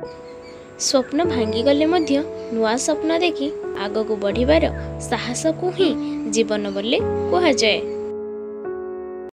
स्वप्न भांगीगले मध्य नुआ स्वप्न देखि आगक बढ़िबार साहस को ही जीवन बोले कहुए।